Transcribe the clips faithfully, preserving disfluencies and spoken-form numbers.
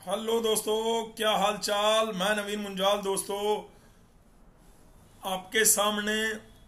Hello दोस्तों, क्या हाल चाल। मैं नवीन मुंजाल दोस्तों आपके सामने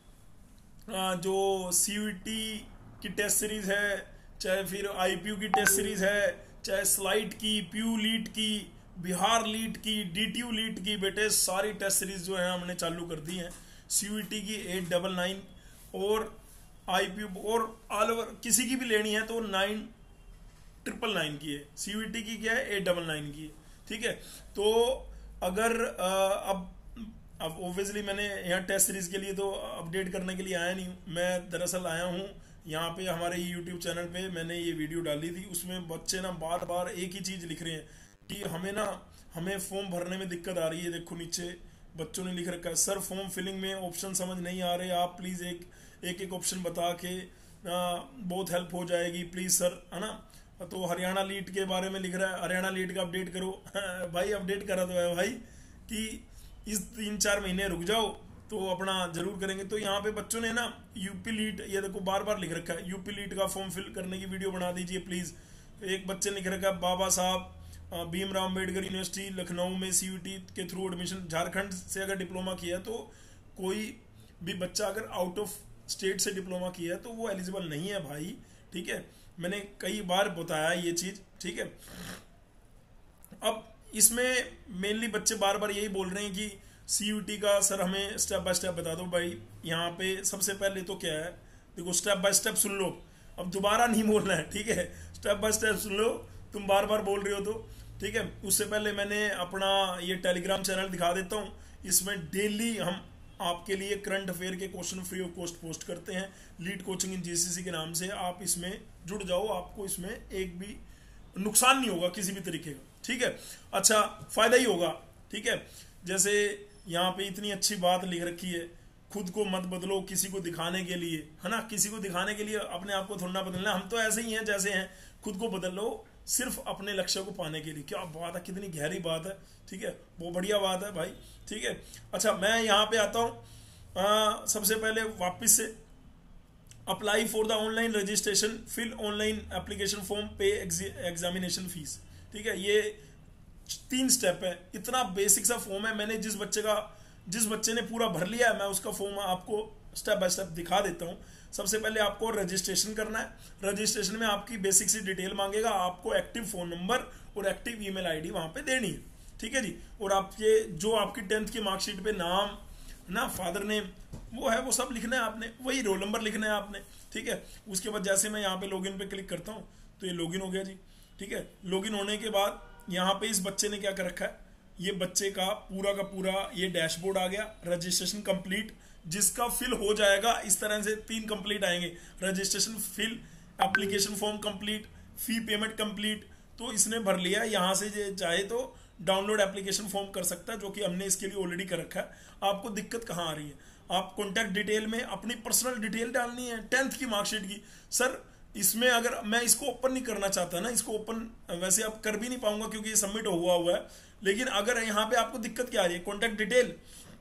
आ, जो सीयूईटी की टेस्ट सीरीज है, चाहे फिर आईपीयू की टेस्ट सीरीज है, चाहे स्लाइट की, पीयू लीट की, बिहार लीट की, डीटीयू लीट की, बेटे सारी टेस्ट सीरीज जो है हमने चालू कर दी हैं। सीयूईटी की एट डबल नाइन और आईपीयू और ऑल ओवर किसी की भी लेनी है तो नाइन ट्रिपल नाइन की है। सीयूईटी की क्या है, एट डबल नाइन की है। ठीक है, तो अगर आ, अब अब ओब्वियसली मैंने यहाँ टेस्ट सीरीज के लिए तो अपडेट करने के लिए आया नहीं हूँ। मैं दरअसल आया हूँ यहाँ पे हमारे यूट्यूब चैनल पे मैंने ये वीडियो डाली थी। उसमें बच्चे ना बार बार एक ही चीज़ लिख रहे हैं कि हमें ना हमें फॉर्म भरने में दिक्कत आ रही है। देखो नीचे बच्चों ने लिख रखा है, सर फॉर्म फिलिंग में ऑप्शन समझ नहीं आ रहे, आप प्लीज़ एक एक एक ऑप्शन बता के आ, बहुत हेल्प हो जाएगी प्लीज़ सर, है ना। तो हरियाणा लीट के बारे में लिख रहा है, हरियाणा लीट का अपडेट करो। भाई अपडेट करा तो है भाई कि इस तीन चार महीने रुक जाओ तो अपना जरूर करेंगे। तो यहाँ पे बच्चों ने ना यूपी लीट, ये देखो बार बार लिख रखा है, यूपी लीट का फॉर्म फिल करने की वीडियो बना दीजिए प्लीज। एक बच्चे ने लिख रखा है, बाबा साहब भीमराव अम्बेडकर यूनिवर्सिटी लखनऊ में सीयूईटी के थ्रू एडमिशन, झारखंड से अगर डिप्लोमा किया है तो कोई भी बच्चा अगर आउट ऑफ स्टेट से डिप्लोमा किया है तो वो एलिजिबल नहीं है भाई। ठीक है, मैंने कई बार बताया ये चीज। ठीक है, अब इसमें मेनली बच्चे बार बार यही बोल रहे हैं कि सीयूईटी का सर हमें स्टेप बाय स्टेप बता दो। भाई यहाँ पे सबसे पहले तो क्या है, देखो स्टेप बाय स्टेप सुन लो, अब दोबारा नहीं बोलना है। ठीक है, स्टेप बाय स्टेप सुन लो, तुम बार बार बोल रहे हो तो। ठीक है, उससे पहले मैंने अपना ये टेलीग्राम चैनल दिखा देता हूँ। इसमें डेली हम आपके लिए करंट अफेयर के question free of cost post करते हैं, लीड कोचिंग इन जीसीसी के नाम से। आप इसमें जुड़ जाओ, आपको इसमें एक भी नुकसान नहीं होगा किसी भी तरीके का। ठीक है, अच्छा फायदा ही होगा। ठीक है, जैसे यहाँ पे इतनी अच्छी बात लिख रखी है, खुद को मत बदलो किसी को दिखाने के लिए, है ना। किसी को दिखाने के लिए अपने आप को थोड़ा ना बदलना, हम तो ऐसे ही हैं जैसे हैं। खुद को बदल लो सिर्फ अपने लक्ष्य को पाने के लिए। क्या बात है, कितनी गहरी बात है। ठीक है, वो बढ़िया बात है भाई। ठीक है, अच्छा मैं यहाँ पे आता हूँ। सबसे पहले वापस से apply for the online registration, fill online application form, pay examination fees. ठीक है, ये तीन स्टेप है, इतना बेसिक सा फॉर्म है। मैंने जिस बच्चे का जिस बच्चे ने पूरा भर लिया है मैं उसका फॉर्म आपको स्टेप बाय स्टेप दिखा देता हूँ। सबसे पहले आपको रजिस्ट्रेशन करना है। रजिस्ट्रेशन में आपकी बेसिक सी डिटेल मांगेगा, आपको एक्टिव फोन नंबर और एक्टिव ईमेल आईडी वहां पे देनी है। ठीक है जी, और आपके जो आपकी टेंथ की मार्कशीट पे नाम ना, फादर नेम वो है, वो सब लिखना है आपने, वही रोल नंबर लिखना है आपने। ठीक है, उसके बाद जैसे मैं यहाँ पे लॉगिन पे क्लिक करता हूँ तो ये लॉगिन हो गया जी। ठीक है, लॉगिन होने के बाद यहाँ पे इस बच्चे ने क्या कर रखा है, ये बच्चे का पूरा का पूरा ये डैशबोर्ड आ गया, रजिस्ट्रेशन कंप्लीट, जिसका फिल हो जाएगा। इस तरह से तीन कंप्लीट आएंगे, registration fill, application form complete, fee payment complete. तो इसने भर लिया, यहाँ से चाहे तो डाउनलोड एप्लीकेशन फॉर्म कर सकता है, जो कि हमने इसके लिए ऑलरेडी कर रखा है। आपको दिक्कत कहाँ आ रही है, आप कॉन्टैक्ट डिटेल में अपनी पर्सनल डिटेल डालनी है, टेंथ की मार्कशीट की। सर इसमें अगर मैं इसको ओपन नहीं करना चाहता ना, इसको ओपन वैसे आप कर भी नहीं पाऊंगा क्योंकि ये सबमिट हुआ हुआ है, लेकिन अगर यहाँ पे आपको दिक्कत क्या आ रही है, कॉन्टैक्ट डिटेल,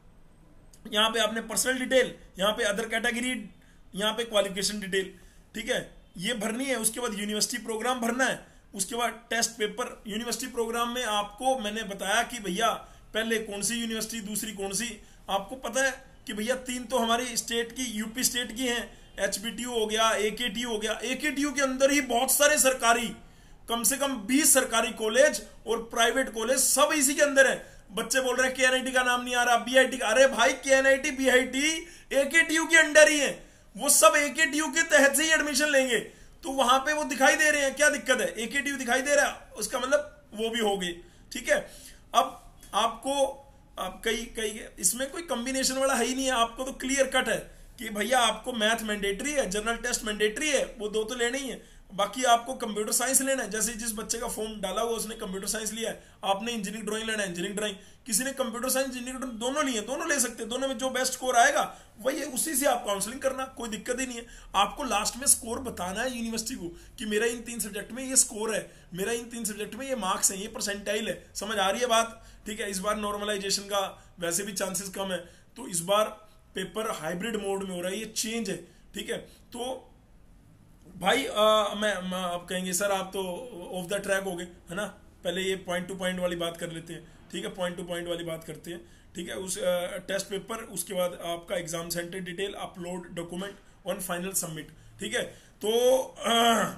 यहाँ पे आपने पर्सनल डिटेल, यहाँ पे अदर कैटेगरी, यहाँ पे क्वालिफिकेशन डिटेल। ठीक है, ये भरनी है। उसके बाद यूनिवर्सिटी प्रोग्राम भरना है, उसके बाद टेस्ट पेपर। यूनिवर्सिटी प्रोग्राम में आपको मैंने बताया कि भैया पहले कौन सी यूनिवर्सिटी, दूसरी कौन सी, आपको पता है कि भैया तीन तो हमारी स्टेट की, यूपी स्टेट की हैं, एचबीटीयू हो गया, एकेटीयू हो गया। एकेटीयू के अंदर ही बहुत सारे सरकारी, कम से कम बीस सरकारी कॉलेज और प्राइवेट कॉलेज सब इसी के अंदर है। बच्चे बोल रहे हैं केएनआईटी का नाम नहीं आ रहा, बीआईटी का, अरे भाई केएनआईटी बीआईटी एकेटीयू के अंडर ही है, वो सब एकेटीयू के तहत से ही एडमिशन लेंगे। तो वहां पे वो दिखाई दे रहे हैं, क्या दिक्कत है, एकेटीयू दिखाई दे रहा है, उसका मतलब वो भी हो गई। ठीक है, अब आपको आप कई कई इसमें कोई कॉम्बिनेशन वाला है ही नहीं है, आपको तो क्लियर कट है कि भैया आपको मैथ मैंडेटरी है, जनरल टेस्ट मैंडेटरी है, वो दो तो लेने ही है। बाकी आपको कंप्यूटर साइंस लेना है, जैसे जिस बच्चे का फॉर्म डाला हुआ उसने कंप्यूटर साइंस लिया है, आपने इंजीनियरिंग ड्राइंग लेना है, इंजीनियरिंग ड्राइंग, किसी ने कंप्यूटर साइंस इंजीनियरिंग ड्राइंग दोनों लिए, दोनों ले सकते हैं, दोनों में जो बेस्ट स्कोर आएगा वही है, उसी से आप काउंसलिंग करना, कोई दिक्कत ही नहीं है। आपको लास्ट में स्कोर बताना है यूनिवर्सिटी को कि मेरा इन तीन सब्जेक्ट में ये स्कोर है, मेरा इन तीन सब्जेक्ट में ये मार्क्स है, ये परसेंटाइल है। समझ आ रही है बात। ठीक है, इस बार नॉर्मलाइजेशन का वैसे भी चांसेस कम है, तो इस बार पेपर हाइब्रिड मोड में हो रहा है, ये चेंज है। ठीक है, तो भाई आ, मैं, मैं आप कहेंगे सर आप तो ऑफ द ट्रैक हो गए, है ना। पहले ये पॉइंट टू पॉइंट वाली बात कर लेते हैं, ठीक है, पॉइंट टू पॉइंट वाली बात करते हैं, ठीक है। उस टेस्ट पेपर, उसके बाद आपका exam centre detail, upload document on final submit, ठीक है। तो आ,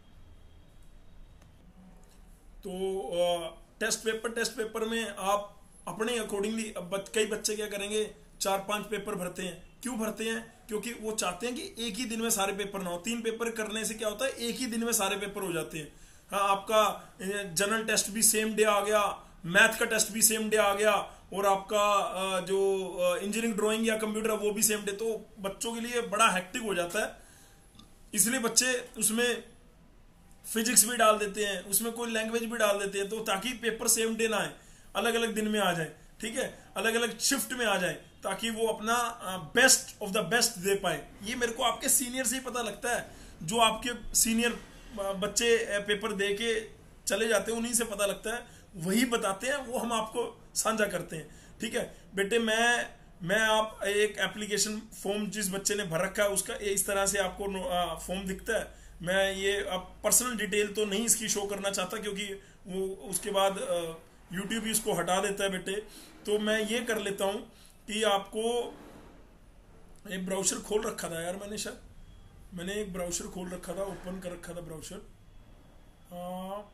तो टेस्ट पेपर टेस्ट पेपर में आप अपने अकॉर्डिंगली, अब कई बच्चे क्या करेंगे, चार पांच पेपर भरते हैं। क्यों भरते हैं? क्योंकि वो चाहते हैं कि एक ही दिन में सारे पेपर ना हो। तीन पेपर करने से क्या होता है, एक ही दिन में सारे पेपर हो जाते हैं। हाँ, आपका जनरल टेस्ट भी सेम डे आ गया, मैथ का टेस्ट भी सेम डे आ गया, और आपका जो इंजीनियरिंग ड्राइंग या कंप्यूटर वो भी सेम डे। तो बच्चों के लिए बड़ा हेक्टिक हो जाता है, इसलिए बच्चे उसमें फिजिक्स भी डाल देते हैं, उसमें कोई लैंग्वेज भी डाल देते हैं, तो ताकि पेपर सेम डे ना आए, अलग अलग दिन में आ जाए, ठीक है, अलग अलग शिफ्ट में आ जाए, ताकि वो अपना बेस्ट ऑफ द बेस्ट दे पाए। ये मेरे को आपके सीनियर से ही पता लगता है, जो आपके सीनियर बच्चे पेपर दे के चले जाते हैं उन्हीं से पता लगता है, वही बताते हैं, वो हम आपको साझा करते हैं, ठीक है। बेटे मैं मैं आप एक एप्लीकेशन फॉर्म जिस बच्चे ने भर रखा है उसका इस तरह से आपको फॉर्म दिखता है। मैं ये अब पर्सनल डिटेल तो नहीं इसकी शो करना चाहता, क्योंकि वो उसके बाद यूट्यूब ही इसको हटा देता है बेटे। तो मैं ये कर लेता हूं कि आपको एक ब्राउज़र खोल रखा था यार मैंने, शायद मैंने एक ब्राउज़र खोल रखा था, ओपन कर रखा था ब्राउज़र। हाँ,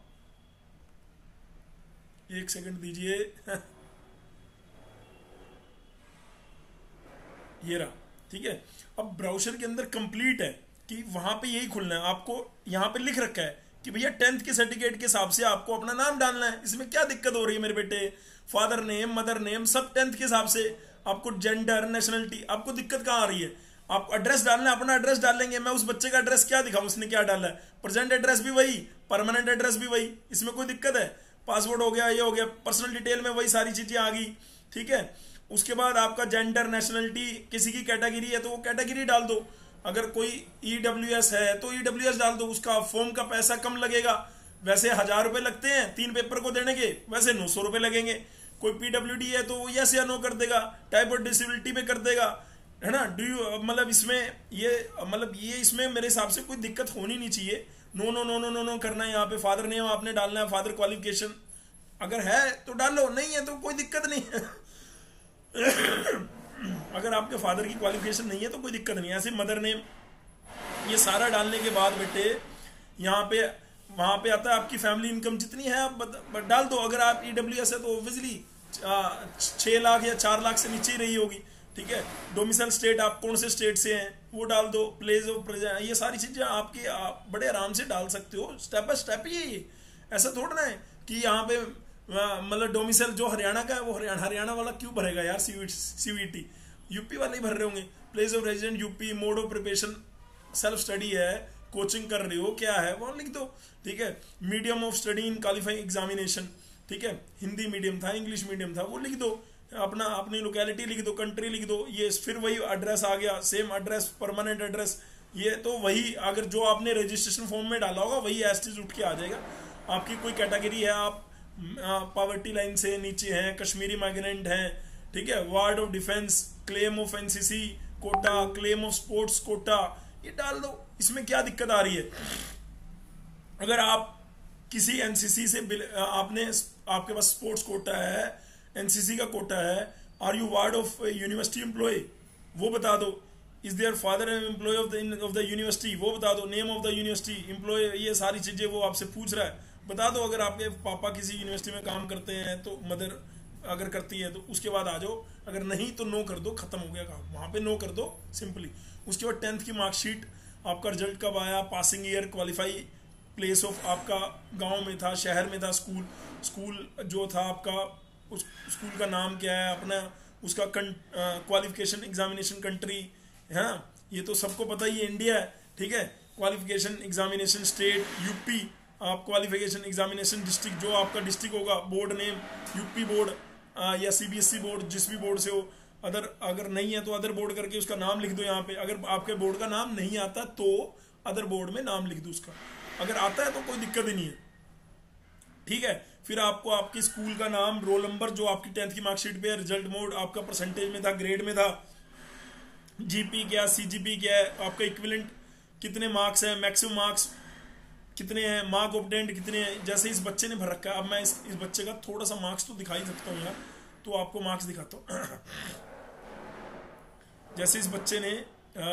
एक सेकंड दीजिए। ये रहा, ठीक है। अब ब्राउज़र के अंदर कंप्लीट है कि वहां पे यही खुलना है आपको। यहां पे लिख रखा है कि भैया टेंथ के सर्टिफिकेट के हिसाब से आपको अपना नाम डालना है। इसमें क्या दिक्कत हो रही है मेरे बेटे? फादर नेम, मदर नेम सब टेंथ के हिसाब से। आपको जेंडर, नेशनलिटी, आपको दिक्कत कहाँ आ रही है? आप एड्रेस डालना है, अपना एड्रेस डाल लेंगे। मैं उस बच्चे का एड्रेस क्या दिखाऊं, उसने क्या डाला है? प्रेजेंट एड्रेस भी वही, परमानेंट एड्रेस भी वही, इसमें कोई दिक्कत है? पासवर्ड हो गया, ये हो गया, पर्सनल डिटेल में वही सारी चीजें आ गई, ठीक है। उसके बाद आपका जेंडर, नेशनलिटी, किसी की कैटेगरी है तो वो कैटेगरी डाल दो। अगर कोई ईडब्ल्यूएस है तो ईडब्ल्यूएस डाल दो, उसका फॉर्म का पैसा कम लगेगा। वैसे हजार रुपए लगते हैं तीन पेपर को देने के, वैसे नौ सौ रुपए लगेंगे। कोई पीडब्ल्यूडी है तो वो यस या नो कर देगा, टाइप ऑफ डिसेबिलिटी पे कर देगा, है ना। डू यू मतलब इसमें ये मतलब ये इसमें मेरे हिसाब से कोई दिक्कत होनी नहीं चाहिए। No no no no no no करना है यहाँ पे। फादर नेम आपने डालना है, फादर क्वालिफिकेशन अगर है तो डालो, नहीं है तो कोई दिक्कत नहीं है। अगर आपके फादर की क्वालिफिकेशन नहीं है तो कोई दिक्कत नहीं है। ऐसे मदर नेम, ये सारा डालने के बाद बेटे यहाँ पे वहां पे आता है आपकी फैमिली इनकम जितनी है आप डाल दो। अगर आप ईडब्ल्यूएस है तो ऑब्वियसली छह लाख या चार लाख से नीचे ही रही होगी, ठीक है। डोमिसाइल स्टेट, आप कौन से स्टेट से हैं वो डाल दो। प्लेस ऑफ प्रेजेंट, ये सारी चीजें आपकी आप बड़े आराम से डाल सकते हो, स्टेप बाय स्टेप ही। ऐसा थोड़ा ना है कि यहाँ पे मतलब डोमिसाइल जो हरियाणा का है वो हरियाणा हरियाणा वाला क्यों भरेगा यार सीवीटी, यूपी वाले ही भर रहे होंगे। Place of resident UP, mode of preparation self study है, कोचिंग कर रहे हो क्या है वो लिख दो, ठीक है। Medium of study in qualifying examination, ठीक है, हिंदी मीडियम था, इंग्लिश मीडियम था, वो लिख दो। अपना अपनी लोकेलिटी लिख दो, कंट्री लिख दो। ये फिर वही एड्रेस आ गया, सेम एड्रेस, परमानेंट एड्रेस, ये तो वही अगर जो आपने रजिस्ट्रेशन फॉर्म में डाला होगा वही एस टीज उठ के आ जाएगा। आपकी कोई कैटेगरी है, आप पॉवर्टी लाइन से नीचे हैं, कश्मीरी माइग्रेंट हैं, ठीक है, ward of defence, claim of NCC quota, claim of sports quota, ये डाल दो। इसमें क्या दिक्कत आ रही है? अगर आप किसी एनसीसी से आपने आपके पास स्पोर्ट्स कोटा है, एनसीसी का कोटा है, are you ward of university employ, वो बता दो। Is there father employ of the of the university, वो बता दो। Name of the university, employ, ये सारी चीजें वो आपसे पूछ रहा है, बता दो। अगर आपके पापा किसी यूनिवर्सिटी में काम करते हैं तो मदर अगर करती है तो उसके बाद आ जाओ, अगर नहीं तो नो कर दो, खत्म हो गया काम, वहां पे नो कर दो सिंपली। उसके बाद टेंथ की मार्कशीट, आपका रिजल्ट कब आया, passing year, qualify place of आपका गांव में था, शहर में था, स्कूल स्कूल जो था आपका, उस स्कूल का नाम क्या है, अपना उसका क्वालिफिकेशन एग्जामिनेशन कंट्री, है ये तो सबको पता ही है, इंडिया है, ठीक है। क्वालिफिकेशन एग्जामिनेशन स्टेट, यूपी, आप क्वालिफिकेशन एग्जामिनेशन डिस्ट्रिक्ट, जो आपका डिस्ट्रिक्ट होगा, बोर्ड नेम, यूपी बोर्ड या सीबीएसई बोर्ड, जिस भी बोर्ड से हो। अदर अगर नहीं है तो अदर बोर्ड करके उसका नाम लिख दो यहाँ पे। अगर आपके बोर्ड का नाम नहीं आता तो अदर बोर्ड में नाम लिख दो उसका, अगर आता है तो कोई दिक्कत ही नहीं है, ठीक है। फिर आपको आपके स्कूल का नाम, रोल नंबर, जो आपकी टेंथ की मार्कशीट पे है, रिजल्ट मोड, आपका परसेंटेज में था, ग्रेड में था, जीपी क्या, सीजीपी क्या है, आपका इक्विवेलेंट कितने मार्क्स है, मैक्सिमम मार्क्स, कितने हैं, मार्क ऑब्टेंड कितने हैं, जैसे इस बच्चे ने भर रखा है। अब मैं इस इस बच्चे का थोड़ा सा मार्क्स तो दिखा ही सकता हूँ यार, तो आपको मार्क्स दिखाता हूँ। जैसे इस बच्चे ने आ,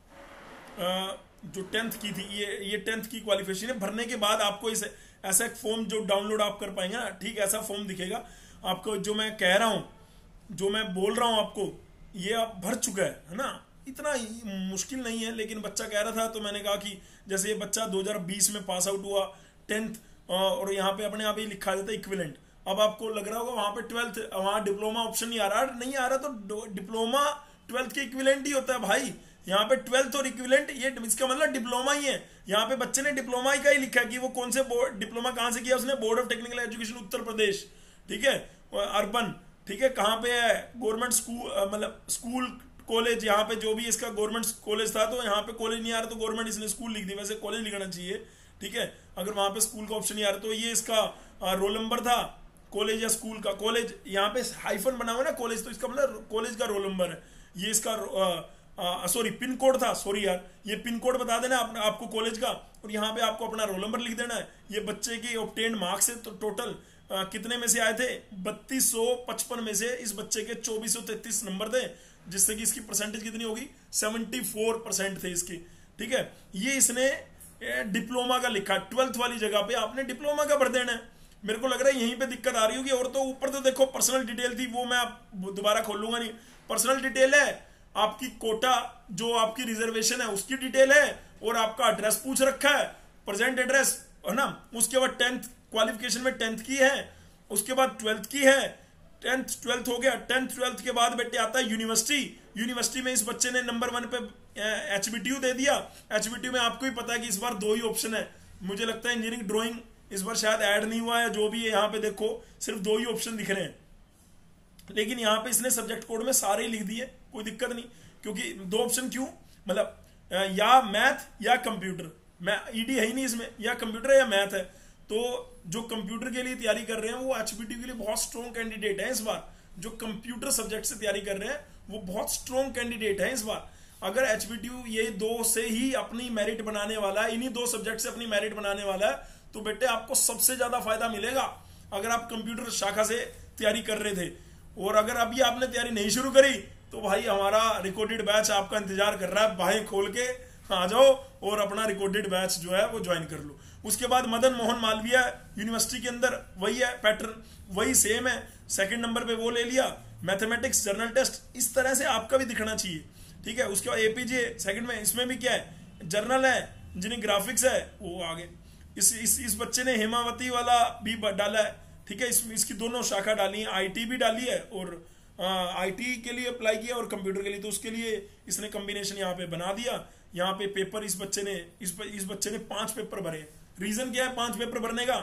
आ, जो टेंथ की थी, ये ये टेंथ की क्वालिफिकेशन है। भरने के बाद आपको इस ऐसा एक फॉर्म जो डाउनलोड आप कर पाएंगे ना, ठीक ऐसा फॉर्म दिखेगा आपको। जो मैं कह रहा हूँ, जो मैं बोल रहा हूँ आपको, ये आप भर चुका है है ना, इतना मुश्किल नहीं है। लेकिन बच्चा कह रहा था तो मैंने कहा कि जैसे ये बच्चा दो हज़ार बीस में पास आउट हुआ टेंथ, और यहाँ पे अपने आप ही लिखा देता इक्विवेलेंट। अब आपको लग रहा होगा वहां पे ट्वेल्थ, वहां डिप्लोमा ऑप्शन नहीं आ रहा, नहीं आ रहा तो डिप्लोमा ट्वेल्थ के इक्विवेलेंट ही होता है भाई। यहाँ पे ट्वेल्थ और इक्विवेलेंट, ये इसका मतलब डिप्लोमा ही है। यहाँ पे बच्चे ने डिप्लोमा ही का ही लिखा है कि वो कौन से बोर्ड, डिप्लोमा कहाँ से किया उसने, board of technical education Uttar Pradesh, ठीक है, अर्बन, ठीक है, कहाँ पे है, गवर्नमेंट स्कूल, मतलब स्कूल कॉलेज, यहाँ पे जो भी इसका गवर्नमेंट कॉलेज था, तो यहाँ पे कॉलेज नहीं आ रहा तो गवर्नमेंट इसने स्कूल लिख दी, वैसे कॉलेज लिखना चाहिए, ठीक है। अगर वहां पे स्कूल का ऑप्शन नहीं आ रहा तो ये इसका रोल नंबर था, कॉलेज या स्कूल का, कॉलेज यहाँ पे हाइफन बना हुआ ना कॉलेज, तो इसका मतलब कॉलेज का रोल नंबर है। ये इसका सॉरी पिन कोड था, सॉरी यार, ये पिन कोड बता देना आप, आपको कॉलेज का, और यहाँ पे आपको अपना रोल नंबर लिख देना है। ये बच्चे की ऑब्टेन्ड मार्क्स है, तो टोटल आ, कितने में से आए थे, बत्तीस सौ पचपन में से इस बच्चे के चौबीस सौ तैतीस नंबर थे, जिससे कि इसकी परसेंटेज कितनी होगी, चौहत्तर परसेंट थे इसकी, ठीक है। ये इसने डिप्लोमा का लिखा, ट्वेल्थ वाली जगह पे आपने डिप्लोमा का भर देना है। मेरे को लग रहा है यहीं पे दिक्कत आ रही होगी। और तो ऊपर तो देखो पर्सनल डिटेल थी, वो मैं आप दोबारा खोलूंगा नहीं। पर्सनल डिटेल है आपकी, कोटा जो आपकी रिजर्वेशन है उसकी डिटेल है, और आपका एड्रेस पूछ रखा है, प्रेजेंट एड्रेस है ना। उसके बाद टेंथ क्वालिफिकेशन में टेंथ की है, उसके बाद ट्वेल्थ की है, टेंथ ट्वेल्थ हो गया। टेंथ ट्वेल्थ के बाद बेटे आता है यूनिवर्सिटी। यूनिवर्सिटी में इस बच्चे ने नंबर वन पे एचबीटीयू दे दिया। एचबीटीयू में आपको ही पता है कि इस बार दो ही ऑप्शन है, मुझे लगता है इंजीनियरिंग ड्राइंग इस बार शायद ऐड नहीं हुआ है, जो भी है यहाँ पे देखो सिर्फ दो ही ऑप्शन दिख रहे हैं। लेकिन यहाँ पे इसने सब्जेक्ट कोड में सारे ही लिख दिए, कोई दिक्कत नहीं, क्योंकि दो ऑप्शन क्यों, मतलब या मैथ या कंप्यूटर, मैं ईडी है ही नहीं इसमें, या कंप्यूटर है या मैथ है। तो जो कंप्यूटर के लिए तैयारी कर रहे हैं वो एचबीटीयू के लिए बहुत स्ट्रॉन्ग कैंडिडेट है इस बार। जो कंप्यूटर सब्जेक्ट से तैयारी कर रहे हैं वो बहुत स्ट्रॉन्ग कैंडिडेट है इस बार। अगर एचबीटीयू ये दो से ही अपनी मेरिट बनाने वाला है, इन्हीं दो सब्जेक्ट से अपनी मेरिट बनाने वाला है, तो बेटे आपको सबसे ज्यादा फायदा मिलेगा अगर आप कंप्यूटर शाखा से तैयारी कर रहे थे। और अगर अभी आपने तैयारी नहीं शुरू करी तो भाई हमारा रिकॉर्डेड बैच आपका इंतजार कर रहा है, बाहें खोल के आ जाओ और अपना रिकॉर्डेड बैच जो है वो ज्वाइन कर लो। उसके बाद मदन मोहन मालवीय यूनिवर्सिटी के अंदर वही है पैटर्न, वही सेम है, सेकंड नंबर पे वो ले लिया। मैथमेटिक्स जर्नल टेस्ट इस तरह से आपका भी दिखना चाहिए, ठीक है। उसके बाद एपीजे सेकंड में, इसमें भी क्या है, जर्नल है, जिन्हें ग्राफिक्स है वो आगे। इस इस इस बच्चे ने हेमावती वाला भी डाला है, ठीक है। इस, इसकी दोनों शाखा डाली है, आईटी भी डाली है और आईटी के लिए अप्लाई किया और कंप्यूटर के लिए, तो उसके लिए इसने कॉम्बिनेशन यहाँ पे बना दिया। यहाँ पे पेपर इस बच्चे ने इस इस बच्चे ने पांच पेपर भरे। रीजन क्या है पांच पेपर भरने का,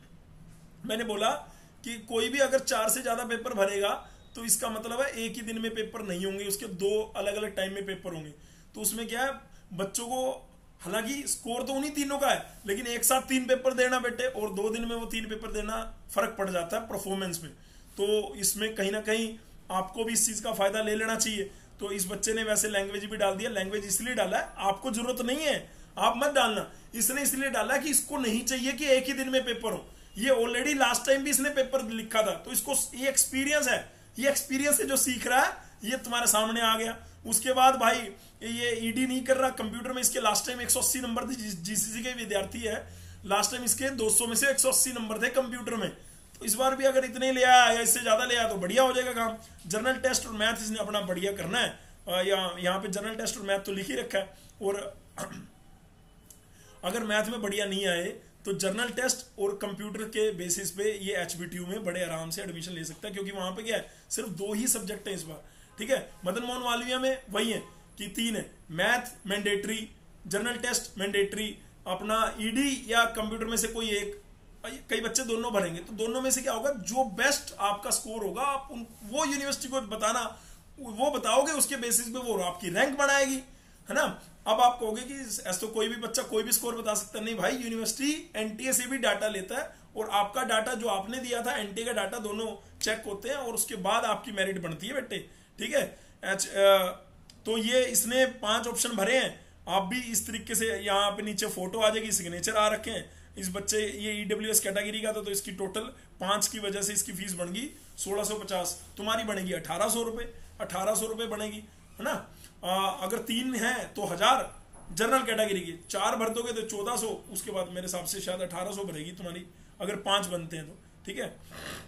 मैंने बोला कि कोई भी अगर चार से ज्यादा पेपर भरेगा तो इसका मतलब है एक ही दिन में पेपर नहीं होंगे, उसके दो अलग अलग टाइम में पेपर होंगे। तो उसमें क्या है बच्चों को, हालांकि स्कोर तो उन्हीं तीनों का है, लेकिन एक साथ तीन पेपर देना बेटे और दो दिन में वो तीन पेपर देना, फर्क पड़ जाता है परफॉर्मेंस में। तो इसमें कहीं ना कहीं आपको भी इस चीज का फायदा ले लेना चाहिए। तो इस बच्चे ने वैसे लैंग्वेज भी डाल दिया, लैंग्वेज इसलिए डाला है, आपको जरूरत नहीं है, आप मत डालना। इसने इसलिए डाला कि इसको नहीं चाहिए कि एक ही दिन में पेपर हो। ये ऑलरेडी लास्ट टाइम भी इसने पेपर लिखा था, तो इसको ये एक्सपीरियंस है, ये एक्सपीरियंस से जो सीख रहा है ये तुम्हारे सामने आ गया। उसके बाद भाई ये ईडी नहीं कर रहा कंप्यूटर में, इसके लास्ट टाइम एक सौ अस्सी नंबर थे, जीसीसी के विद्यार्थी है, लास्ट टाइम इसके दो सौ में से एक सौ अस्सी नंबर थे कंप्यूटर में। तो इस बार भी अगर इतने ले आया या इससे ज्यादा ले आया तो बढ़िया हो जाएगा काम। जर्नल टेस्ट और मैथ इसने अपना बढ़िया करना है। यहाँ यहाँ पे जर्नल टेस्ट और मैथ तो लिख ही रखा है, और अगर मैथ में बढ़िया नहीं आए तो जर्नल टेस्ट और कंप्यूटर के बेसिस पे ये एचबीटीयू में बड़े आराम से एडमिशन ले सकता है, क्योंकि वहां पे क्या है सिर्फ दो ही सब्जेक्ट है इस बार, ठीक है। मदन मोहन मालवीय में वही है कि तीन है, math mandatory, general test mandatory, अपना ईडी या कंप्यूटर में से कोई एक। कई बच्चे दोनों भरेंगे, तो दोनों में से क्या होगा, जो बेस्ट आपका स्कोर होगा आप उन, वो यूनिवर्सिटी को बताना, वो बताओगे, उसके बेसिस पे वो आपकी रैंक बढ़ाएगी, है ना। अब आप कहोगे कि ऐसा तो कोई भी बच्चा कोई भी स्कोर बता सकता नहीं, भाई यूनिवर्सिटी एनटीए से भी डाटा लेता है, और आपका डाटा जो आपने दिया था एनटीए का डाटा दोनों चेक होते हैं, और उसके बाद आपकी मेरिट बनती है बेटे, ठीक है। एच, तो ये इसने पांच ऑप्शन भरे हैं, आप भी इस तरीके से, यहाँ पे नीचे फोटो आ जाएगी, सिग्नेचर आ रखे हैं इस बच्चे, ये ईडब्ल्यूएस कैटेगरी का था, तो इसकी टोटल पांच की वजह से इसकी फीस बन गई सोलह सौ पचास, तुम्हारी बनेगी अठारह सौ रुपये, अठारह सौ रुपये बनेगी, है ना। आ, अगर तीन है तो हजार जनरल कैटेगरी की, चार भर दोगे तो चौदह सौ, उसके बाद मेरे हिसाब से शायद अठारह सौ भरेगी तुम्हारी, अगर पांच बनते हैं तो, ठीक है,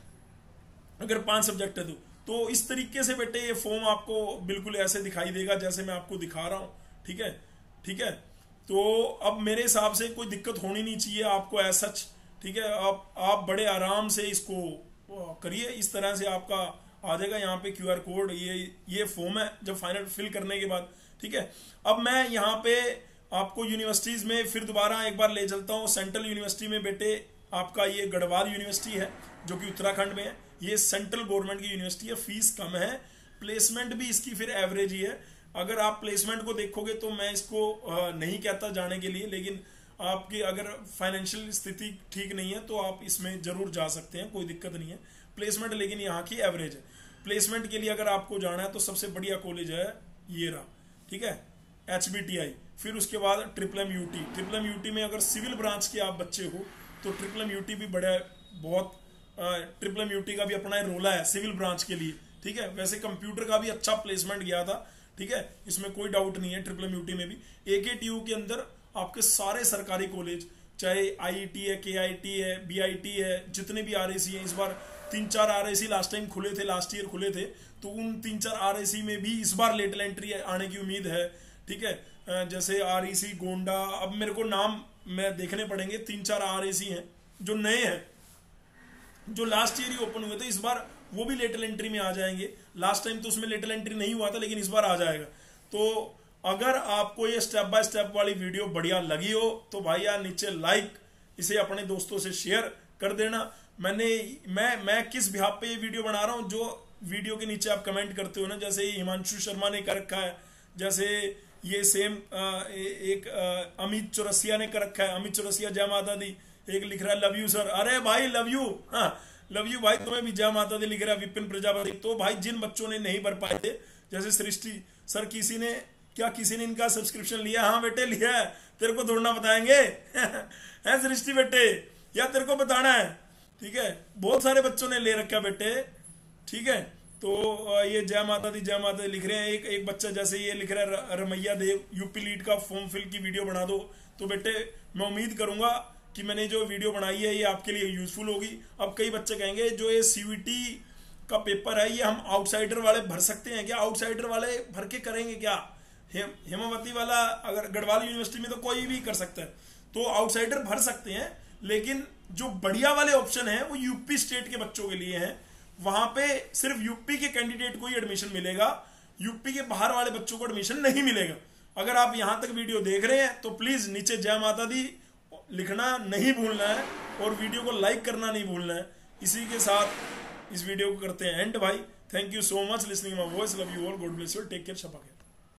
अगर पांच सब्जेक्ट है तो। तो इस तरीके से बेटे ये फॉर्म आपको बिल्कुल ऐसे दिखाई देगा जैसे मैं आपको दिखा रहा हूं, ठीक है, ठीक है। तो अब मेरे हिसाब से कोई दिक्कत होनी नहीं चाहिए आपको एज सच, ठीक है। आप आप बड़े आराम से इसको करिए, इस तरह से आपका आ जाएगा यहाँ पे क्यूआर कोड, ये ये फॉर्म है जब फाइनल फिल करने के बाद, ठीक है। अब मैं यहाँ पे आपको यूनिवर्सिटीज में फिर दोबारा एक बार ले चलता हूँ। सेंट्रल यूनिवर्सिटी में बेटे आपका ये गढ़वाल यूनिवर्सिटी है जो कि उत्तराखंड में है, ये सेंट्रल गवर्नमेंट की यूनिवर्सिटी है, फीस कम है, प्लेसमेंट भी इसकी फिर एवरेज ही है। अगर आप प्लेसमेंट को देखोगे तो मैं इसको नहीं कहता जाने के लिए, लेकिन आपकी अगर फाइनेंशियल स्थिति ठीक नहीं है तो आप इसमें जरूर जा सकते हैं, कोई दिक्कत नहीं है। प्लेसमेंट लेकिन यहाँ की एवरेज है। प्लेसमेंट के लिए अगर आपको जाना है तो सबसे बढ़िया कॉलेज है ये रहा, ठीक है, एच बी टी आई। फिर उसके बाद triple M U T, triple M U T में अगर सिविल ब्रांच के आप बच्चे हो तो ट्रिपल एम यू टी भी बड़ा बहुत, ट्रिपल एम यू टी का भी अपना रोला है सिविल ब्रांच के लिए, ठीक है। वैसे कंप्यूटर का भी अच्छा प्लेसमेंट गया था, ठीक है, इसमें कोई डाउट नहीं है। ट्रिपल एम यू टी में भी ए के टी यू के अंदर आपके सारे सरकारी कॉलेज, चाहे आई आई टी है, के आई टी है, बी आई टी है, जितने भी आर ए सी है, इस बार तीन चार R A C last time खुले थे, लास्ट ईयर खुले थे, तो उन तीन चार आर ए सी में भी इस बार लेटल एंट्री आने की उम्मीद है, ठीक है। जैसे आर ई सी गोंडा, अब मेरे को नाम मैं देखने पड़ेंगे, तीन चार आर ए सी हैं जो नए हैं, जो लास्ट ईयर ही ओपन हुए थे, इस बार वो भी लेटल एंट्री में आ जाएंगे। लास्ट टाइम तो उसमें लेटल एंट्री नहीं हुआ था, लेकिन इस बार आ जाएगा। तो अगर आपको ये स्टेप बाय स्टेप वाली वीडियो बढ़िया लगी हो तो भाई यार नीचे लाइक, इसे अपने दोस्तों से शेयर कर देना। मैंने मैं मैं किस बिहाफ पे ये वीडियो बना रहा हूँ, जो वीडियो के नीचे आप कमेंट करते हो ना, जैसे हिमांशु शर्मा ने कर रखा है, जैसे ये सेम एक अमित चौरसिया ने कर रखा है, अमित चौरसिया जय माता दी, एक लिख रहा है लव यू सर, अरे भाई लव यू, हाँ लव यू भाई, तुम्हें भी जय माता दी लिख रहा है विपिन प्रजापति। तो भाई जिन बच्चों ने नहीं भर पाए थे, जैसे सृष्टि सर, किसी ने क्या किसी ने इनका सब्सक्रिप्शन लिया? हाँ बेटे लिया है, तेरे को थोड़ा बताएंगे है सृष्टि बेटे, या तेरे को बताना है, ठीक है। बहुत सारे बच्चों ने ले रखा बेटे, ठीक है। तो ये जय माता दी जय माता दी लिख रहे हैं। एक एक बच्चा जैसे ये लिख रहा है रमैया देव, यूपी लीड का फॉर्म फिल की वीडियो बना दो। तो बेटे मैं उम्मीद करूंगा कि मैंने जो वीडियो बनाई है ये आपके लिए यूजफुल होगी। अब कई बच्चे कहेंगे जो ये सीयूईटी का पेपर है ये हम आउटसाइडर वाले भर सकते हैं क्या? आउटसाइडर वाले भर के करेंगे क्या? हेम हेमावती वाला अगर गढ़वाल यूनिवर्सिटी में तो कोई भी कर सकता है, तो आउटसाइडर भर सकते हैं, लेकिन जो बढ़िया वाले ऑप्शन है वो यूपी स्टेट के बच्चों के लिए हैं। वहां पे सिर्फ यूपी के कैंडिडेट को ही एडमिशन मिलेगा, यूपी के बाहर वाले बच्चों को एडमिशन नहीं मिलेगा। अगर आप यहां तक वीडियो देख रहे हैं तो प्लीज नीचे जय माता दी लिखना नहीं भूलना है और वीडियो को लाइक करना नहीं भूलना है। इसी के साथ इस वीडियो को करते हैं एंड भाई। Thank you so much listening my voice, love you all, god bless you, take care, शपा केयर।